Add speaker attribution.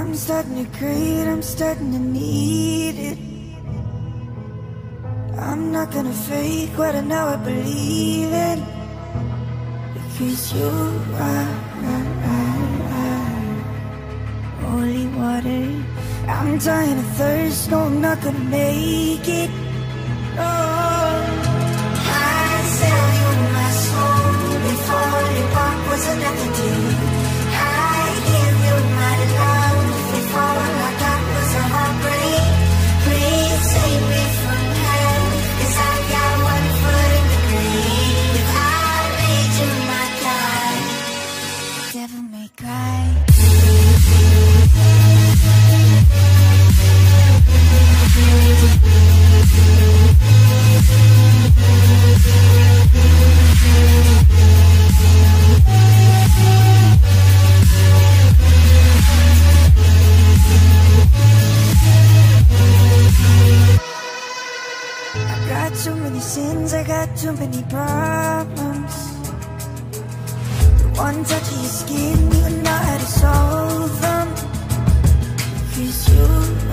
Speaker 1: I'm starting to crave, I'm starting to need it. I'm not gonna fake what I know I believe in, because you are holy water. I'm dying of thirst, no I'm not gonna make it. Oh, I sell you my soul before your bark was another day. I give you my love before all I got was a heartbreak. Please save me from hell, 'cause I got one foot in the grave. If I made you my God, the devil may cry. Too many sins, I got too many problems. The one touch of your skin, you know how to solve them, 'cause you